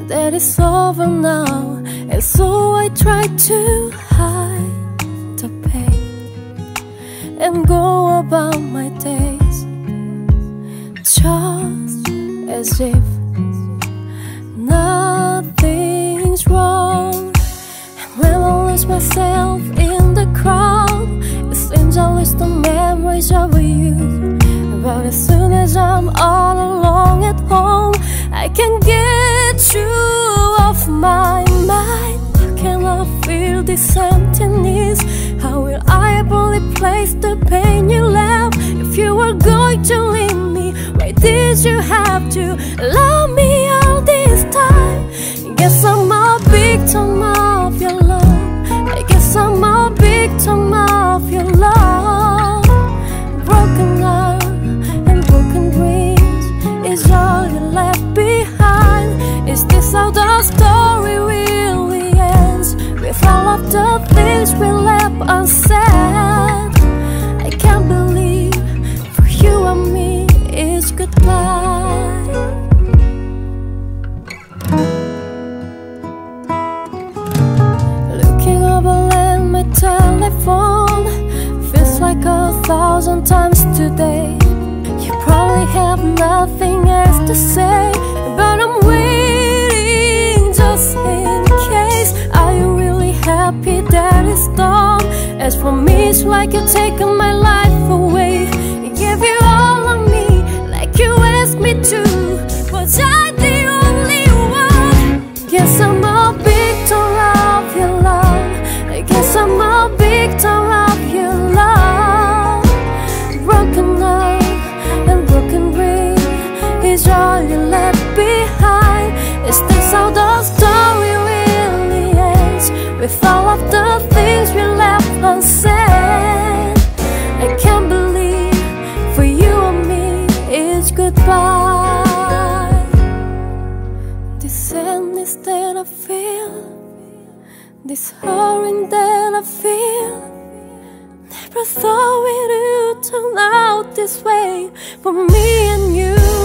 that it's over now, and so I try to hide the pain and go about my days just as if nothing's wrong. And when I lose myself in the crowd, it seems I lose the memories of you. But as soon as I'm all alone at home, I can get you off my mind. How can I feel this emptiness? How will I ever replace the pain you left? If you were going to leave me, why did you have to love me all this time? Guess I'm a victim of your love. I guess I'm a victim of your love. Broken heart and broken dreams is all you left behind. Is this how the story really ends? With all of the things we left unsaid. I can't believe for you and me it's goodbye. Looking over at my telephone feels like 1,000 times today. You probably have nothing else to say, but I'm waiting just in case. Are you really happy that it's done? As for me, it's like you're taking my life away. I give you all of me like you asked me to, but I'm the only one. Guess I'm a victim of your love. I guess I'm a victim of your love. Broken heart and broken dream is all you left behind. Is this how the story really ends? With all of the things we left unsaid. I can't believe for you and me it's goodbye. This sadness that I feel, this hurting that I feel, never thought it would turn out this way for me and you.